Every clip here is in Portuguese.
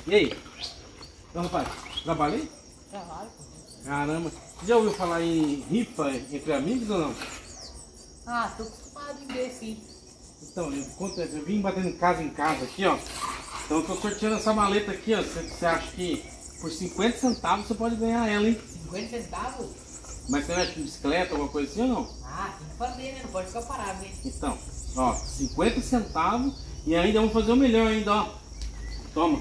E aí? Então, rapaz, trabalhei? Trabalho. Caramba. Você já ouviu falar em rifa entre amigos ou não? Ah, tô acostumado em ver sim. Então, eu vim batendo em casa aqui, ó. Então eu tô sorteando essa maleta aqui, ó. Você acha que por 50 centavos você pode ganhar ela, hein? 50 centavos? Mas você mexe com bicicleta, alguma coisa assim ou não? Ah, tem que fazer, né? Não pode ficar parado, né? Então, ó, 50 centavos e ainda vamos fazer o melhor ainda, ó. Toma.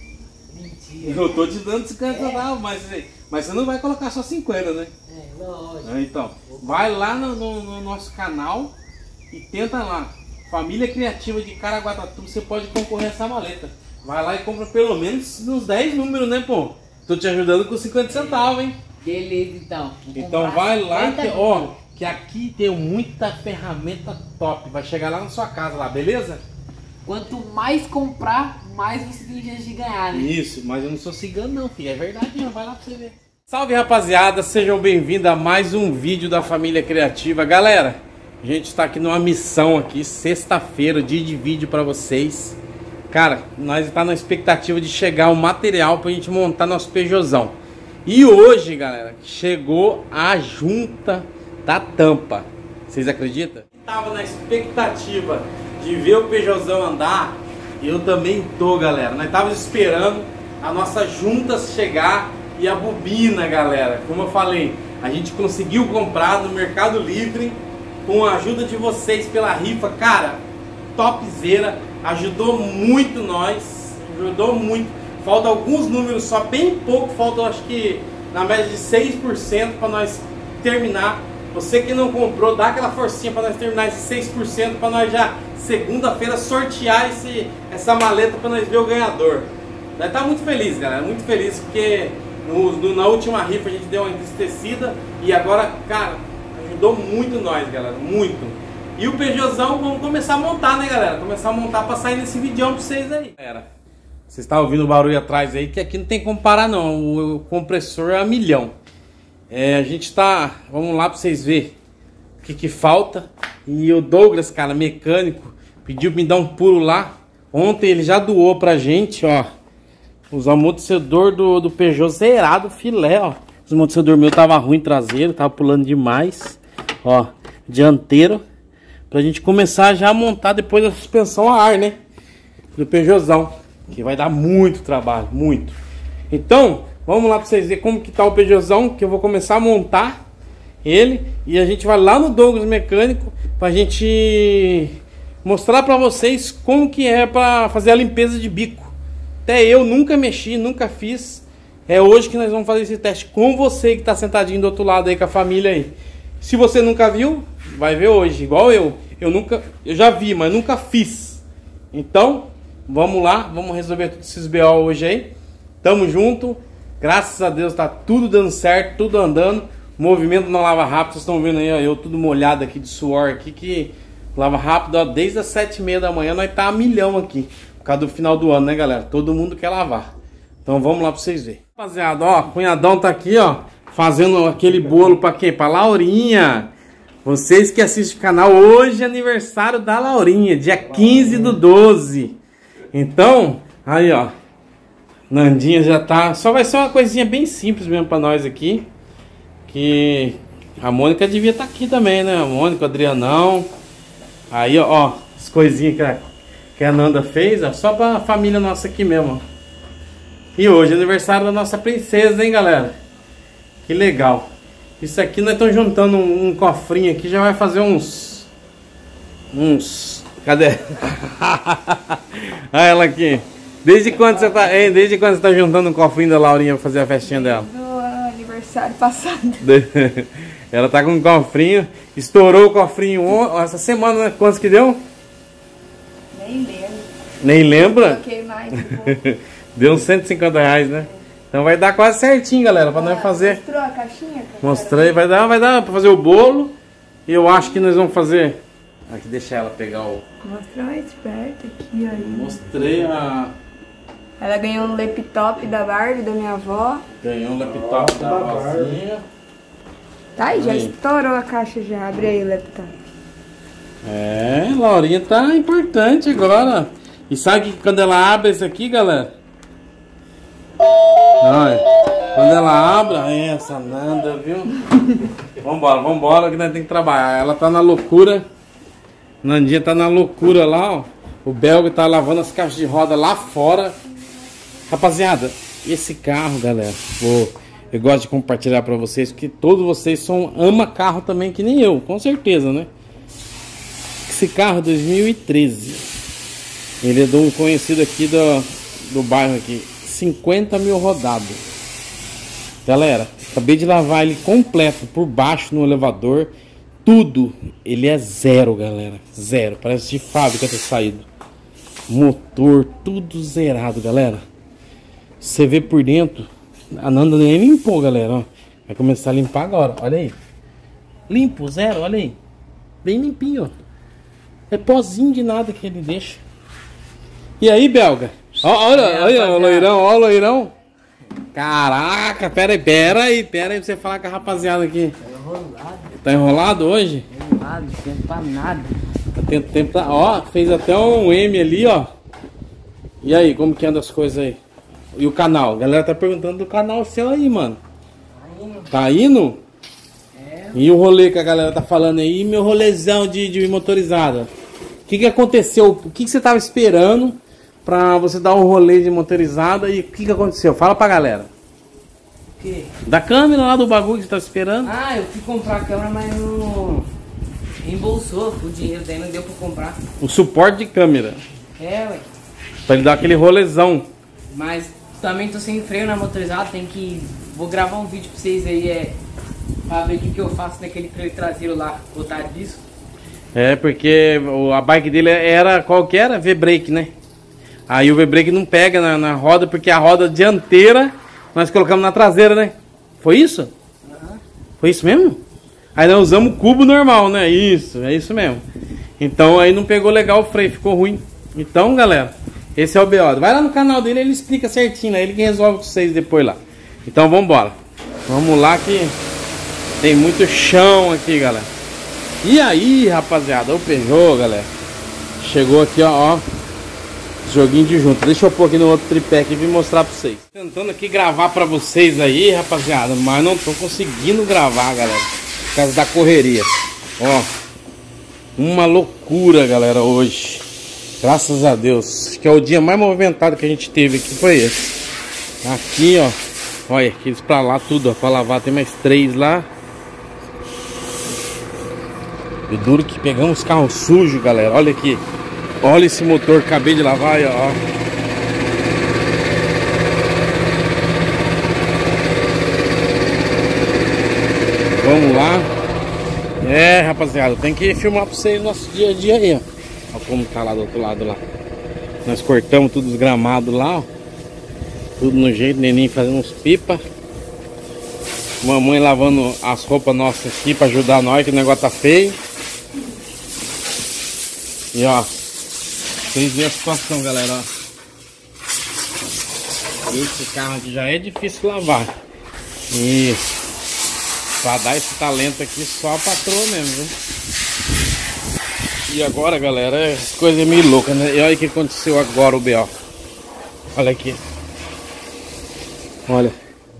Mentira. Eu tô te dando 50 centavos, mas você não vai colocar só 50, né? É, lógico. Então, vai lá no nosso canal e tenta lá. Família Criativa de Caraguatatuba, você pode concorrer a essa maleta. Vai lá e compra pelo menos uns 10 números, né, pô? Tô te ajudando com 50 centavos, hein? Beleza, então. Então vai lá, que aqui tem muita ferramenta top. Vai chegar lá na sua casa lá, beleza? Quanto mais comprar, mais você tem chance de ganhar, né? Isso, mas eu não sou cigano não, filho. É verdade, não. Vai lá pra você ver. Salve, rapaziada. Sejam bem-vindos a mais um vídeo da Família Criativa. Galera, a gente está aqui numa missão aqui, sexta-feira, dia de vídeo para vocês. Cara, nós estamos na expectativa de chegar o material pra gente montar nosso Peugeotzão. E hoje, galera, chegou a junta da tampa. Vocês acreditam? Tava na expectativa de ver o Peugeotzão andar. Eu também tô, galera. Nós tava esperando a nossa junta chegar e a bobina, galera. Como eu falei, a gente conseguiu comprar no Mercado Livre com a ajuda de vocês pela rifa. Cara, topzera. Ajudou muito nós. Ajudou muito. Falta alguns números só, bem pouco. Falta, acho que na média de 6% para nós terminar. Você que não comprou, dá aquela forcinha para nós terminar esse 6%, para nós já segunda-feira sortear essa maleta para nós ver o ganhador. Nós tá muito feliz, galera, muito feliz, porque na última rifa a gente deu uma entristecida e agora, cara, ajudou muito nós, galera, muito. E o Peugeotzão vamos começar a montar, né, galera? Começar a montar para sair nesse videão para vocês aí. Galera, vocês estão ouvindo o barulho atrás aí, que aqui não tem como parar não, o compressor é a milhão. A gente tá, vamos lá para vocês verem o que falta. E o Douglas, cara, mecânico, pediu para me dar um pulo lá. Ontem ele já doou pra gente, ó, os amortecedores do Peugeot zerado, filé, ó. Os amortecedores meu tava ruim traseiro, tava pulando demais, ó, dianteiro, pra gente começar já a montar depois a suspensão a ar, né, do Peugeotzão, que vai dar muito trabalho, muito. Então, vamos lá pra vocês verem como que tá o Peugeotzão, que eu vou começar a montar ele e a gente vai lá no Douglas Mecânico pra gente mostrar pra vocês como que é pra fazer a limpeza de bico. Até eu nunca mexi, nunca fiz. É hoje que nós vamos fazer esse teste com você que tá sentadinho do outro lado aí com a família aí. Se você nunca viu, vai ver hoje, igual eu. Eu já vi, mas nunca fiz. Então, vamos lá, vamos resolver todos esses BO hoje aí. Tamo junto. Graças a Deus tá tudo dando certo, tudo andando. Movimento na Lava Rápido, vocês estão vendo aí, ó, eu tudo molhado aqui de suor aqui, que Lava Rápido, ó, desde as 7h30 da manhã nós tá a milhão aqui, por causa do final do ano, né, galera? Todo mundo quer lavar. Então vamos lá pra vocês verem. Rapaziada, ó, cunhadão tá aqui, ó, fazendo aquele bolo pra quê? Pra Laurinha. Vocês que assistem o canal, hoje é aniversário da Laurinha, dia 15/12. Então, aí, ó, Nandinha já tá, só vai ser uma coisinha bem simples mesmo pra nós aqui. Que a Mônica devia estar aqui também, né? A Mônica, o Adrianão. Aí, ó, as coisinhas que a Nanda fez, ó, só pra família nossa aqui mesmo, ó. E hoje é aniversário da nossa princesa, hein, galera? Que legal. Isso aqui nós estamos juntando um cofrinho aqui, já vai fazer uns... Cadê? Olha ela aqui. Desde quando você tá, desde quando você tá juntando um cofrinho da Laurinha pra fazer a festinha dela? Aniversário passado. Ela tá com um cofrinho, estourou o cofrinho essa semana, né? Quantos que deu? Nem lembro. Nem lembra? Coloquei mais. Deu uns 150 reais, né? Então vai dar quase certinho, galera, pra nós fazer. Mostrou a caixinha? Mostrei, vai dar pra fazer o bolo. E eu acho que nós vamos fazer... Aqui, deixa ela pegar o... Mostra mais perto aqui, aí. Mostrei a... Ela ganhou um laptop da Barbie, da minha avó. Ganhou um laptop da vozinha. Tá aí, já estourou a caixa já. Abre aí o laptop. Laurinha tá importante agora. E sabe que quando ela abre isso aqui, galera? Olha, quando ela abre, essa Nanda, viu? Vambora que nós temos que trabalhar. Ela tá na loucura. Nandinha tá na loucura lá, ó. O belga tá lavando as caixas de roda lá fora. Rapaziada, esse carro, galera, eu gosto de compartilhar pra vocês, porque todos vocês amam carro também, que nem eu, com certeza, né? Esse carro é 2013. Ele é de um conhecido aqui do bairro aqui. 50 mil rodados. Galera, acabei de lavar ele completo, por baixo no elevador. Tudo. Ele é zero, galera. Zero. Parece de fábrica ter saído. Motor, tudo zerado, galera. Você vê por dentro. A Nanda nem limpou, galera. Ó. Vai começar a limpar agora. Olha aí. Limpo, zero, olha aí. Bem limpinho, ó. É pozinho de nada que ele deixa. E aí, belga? Olha o loirão, olha o loirão. Caraca, pera aí pra você falar com a rapaziada aqui. Tá enrolado. Tá enrolado hoje? Enrolado, tempo pra nada. Tá tendo tempo pra... Ó, fez até um M ali, ó. E aí, como que anda as coisas aí? E o canal? A galera tá perguntando do canal seu aí, mano. Tá indo? É. E o rolê que a galera tá falando aí? E meu rolezão de motorizada? O que aconteceu? O que você tava esperando pra você dar um rolê de motorizada? E o que aconteceu? Fala pra galera. O quê? Da câmera lá do bagulho que você tava esperando? Ah, eu fui comprar a câmera, mas não reembolsou o dinheiro, daí não deu pra comprar. O suporte de câmera. É, ué. Pra ele dar aquele rolezão. Mas também tô sem freio na motorizada, tem que... Vou gravar um vídeo pra vocês aí, pra ver o que eu faço naquele freio traseiro lá, botar disso. É, porque a bike dele era, qual que era? V-brake, né? Aí o V-brake não pega na roda, porque a roda dianteira nós colocamos na traseira, né? Foi isso? Uhum. Foi isso mesmo? Aí nós usamos o cubo normal, né? Isso, é isso mesmo. Então aí não pegou legal o freio, ficou ruim. Então, galera, esse é o BO. Vai lá no canal dele, ele explica certinho, né? Ele que resolve com vocês depois lá. Então vambora. Vamos lá que tem muito chão aqui, galera. E aí, rapaziada, o Peugeot, galera, chegou aqui, ó, joguinho de junto. Deixa eu pôr aqui no outro tripé aqui e mostrar pra vocês. Tentando aqui gravar pra vocês aí, rapaziada, mas não tô conseguindo gravar, galera, por causa da correria. Ó, uma loucura, galera, hoje. Graças a Deus. Acho que é o dia mais movimentado que a gente teve aqui, foi esse. Aqui, ó, olha, aqueles pra lá tudo, ó, pra lavar, tem mais 3 lá. E duro que pegamos os carros sujos, galera. Olha aqui. Olha esse motor, acabei de lavar aí, ó. Vamos lá. É, rapaziada, tem que filmar pra vocês o nosso dia a dia aí, ó. Olha como tá lá do outro lado lá. Nós cortamos tudo os gramados lá, ó. Tudo no jeito, neném fazendo uns pipa. Mamãe lavando as roupas nossas aqui pra ajudar nós, que o negócio tá feio. E ó, vocês veem a situação, galera, ó. Esse carro aqui já é difícil lavar. E pra dar esse talento aqui só a patroa mesmo, viu? E agora, galera, as coisas meio loucas, né? E olha o que aconteceu agora, o B.O. Olha aqui. Olha.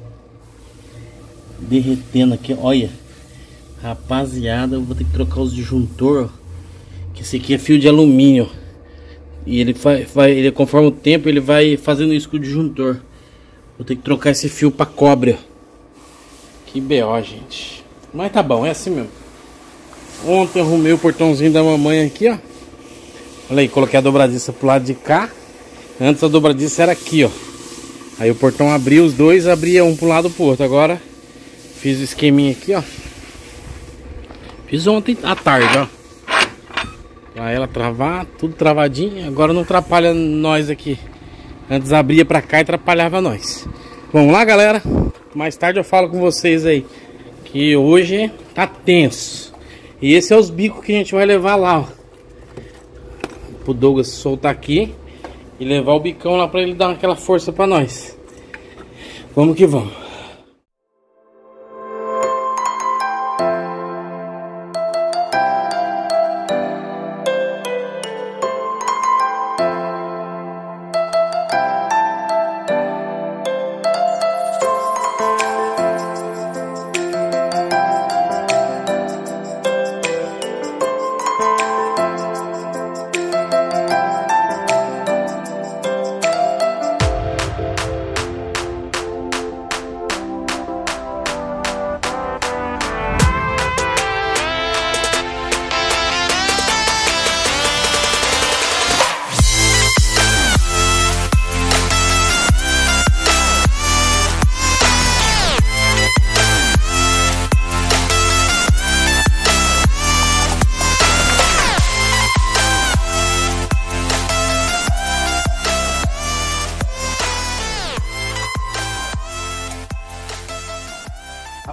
Derretendo aqui, olha. Rapaziada, eu vou ter que trocar os disjuntor, ó. Que esse aqui é fio de alumínio. E ele ele conforme o tempo ele vai fazendo isso com o disjuntor. Vou ter que trocar esse fio para cobre, ó. Que BO, gente. Mas tá bom, é assim mesmo. Ontem eu arrumei o portãozinho da mamãe aqui, ó. Olha aí, coloquei a dobradiça pro lado de cá. Antes a dobradiça era aqui, ó. Aí o portão abriu os dois, abria um pro lado pro outro. Agora fiz o esqueminha aqui, ó. Fiz ontem à tarde, ó. Pra ela travar, tudo travadinho. Agora não atrapalha nós aqui. Antes abria pra cá e atrapalhava nós. Vamos lá, galera. Mais tarde eu falo com vocês aí, que hoje tá tenso. E esse é os bicos que a gente vai levar lá, ó. Pro Douglas soltar aqui e levar o bicão lá pra ele dar aquela força pra nós. Vamos que vamos.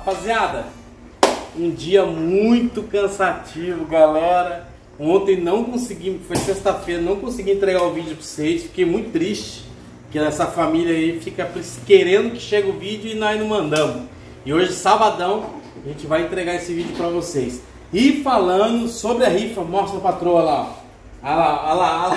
Rapaziada, um dia muito cansativo, galera. Ontem não consegui, foi sexta-feira, não consegui entregar o vídeo pra vocês. Fiquei muito triste, que essa família aí fica querendo que chegue o vídeo e nós não mandamos. E hoje, sabadão, a gente vai entregar esse vídeo pra vocês. E falando sobre a rifa, mostra a patroa lá, ó. Olha lá.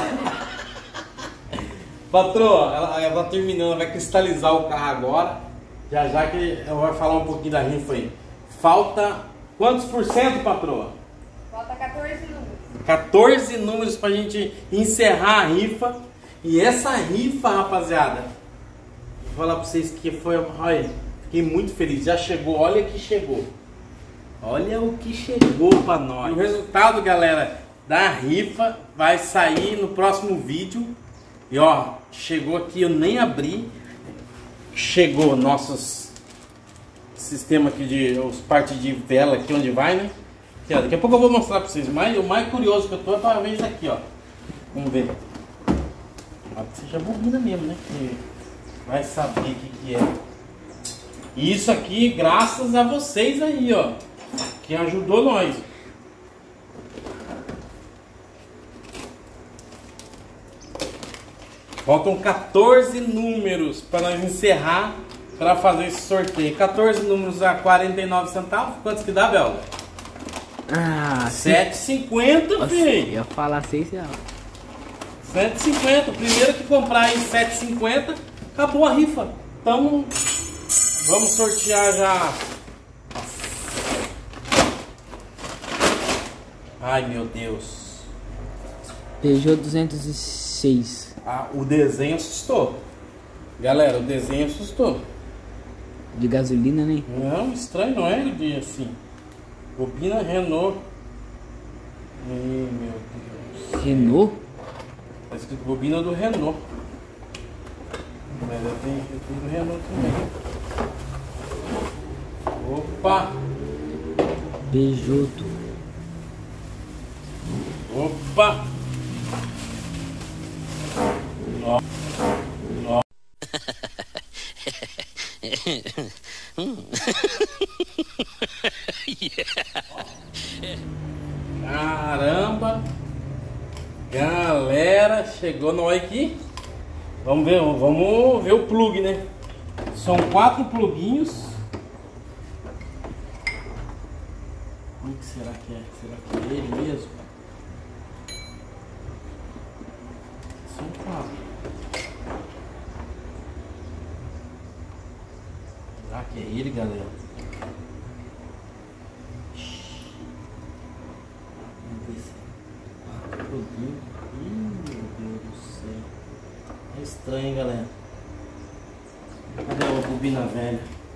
Patroa, ela tá terminando, ela vai cristalizar o carro agora. Já que ela vai falar um pouquinho da rifa aí. Falta quantos por cento, patroa? Falta 14 números. 14 números pra gente encerrar a rifa. E essa rifa, rapaziada, vou falar pra vocês que foi... Olha, fiquei muito feliz. Já chegou, olha que chegou. Olha o que chegou pra nós. E o resultado, galera, da rifa vai sair no próximo vídeo. E ó, chegou aqui, eu nem abri. Chegou nossos sistema aqui de os partes de vela aqui onde vai, né? Aqui, ó, daqui a pouco eu vou mostrar pra vocês. Mas o mais curioso que eu tô é pra ver isso aqui, ó. Vamos ver. Seja bobina mesmo, né? Que vai saber o que é. E isso aqui, graças a vocês aí, ó. Que ajudou nós. Faltam 14 números para nós encerrar, para fazer esse sorteio. 14 números a 49 centavos. Quantos que dá, Belga? Ah, 7,50, filho. Eu ia falar 6 reais. 7,50. O primeiro que comprar aí 7,50, acabou a rifa. Então, vamos sortear já. Ai, meu Deus. Peugeot 206. Ah, o desenho assustou. Galera, o desenho assustou. De gasolina, né? Não, estranho, não é de assim. Bobina Renault. Ai, meu Deus. Renault? Tá escrito bobina do Renault. Mas eu tenho do Renault também. Opa! Peugeot. Opa! Caramba! Galera, chegou nós aqui. Vamos ver o plug, né? São 4 pluguinhos. O que será que é? Será que é ele mesmo? São 4. Será que é ele, galera? Vamos ver se 4 pluguinhos. Ih, meu Deus do céu. É estranho, hein, galera? Cadê a bobina velha?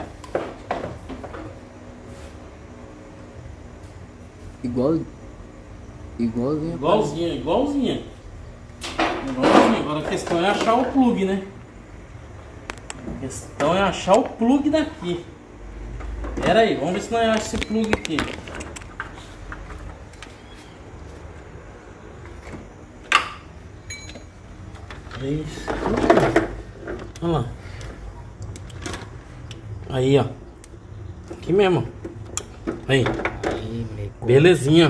Igualzinha. Agora a questão é achar o plug, né? A questão é achar o plug daqui. Pera aí, vamos ver se nós achamos esse plug aqui. Isso. Olha lá. Aí, ó. Aqui mesmo. Aí. Belezinha.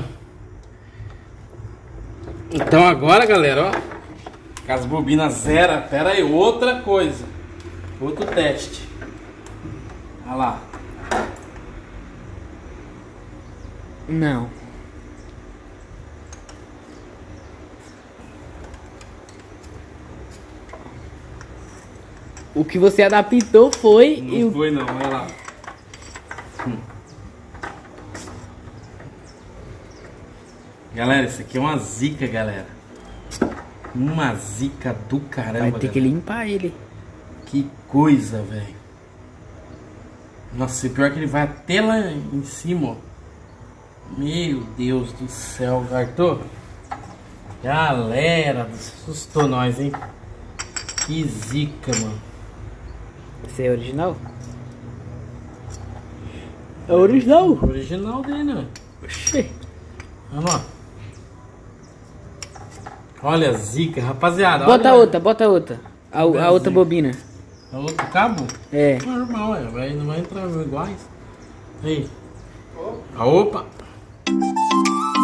Então agora, galera, ó. Com as bobinas zero. Pera aí, outra coisa. Outro teste. Olha lá. Não. O que você adaptou foi... Não foi não, olha lá. Galera, isso aqui é uma zica, galera. Uma zica do caramba. Vai ter que limpar ele. Que coisa, velho. Nossa, e pior que ele vai até lá em cima, ó. Meu Deus do céu, Arthur. Galera, assustou nós, hein? Que zica, mano. Esse é original? É original? O original dele, né? Oxê. Vamos lá. Olha a zica, rapaziada. Bota olha. outra, bota outra. A outra bobina. A outro cabo? É. Normal, não vai entrar iguais. Aí. Opa!